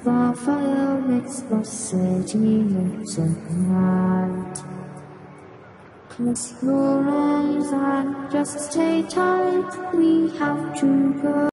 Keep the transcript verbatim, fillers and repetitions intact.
The fire makes the city look so bright. Close your eyes and just stay tight. We have to go.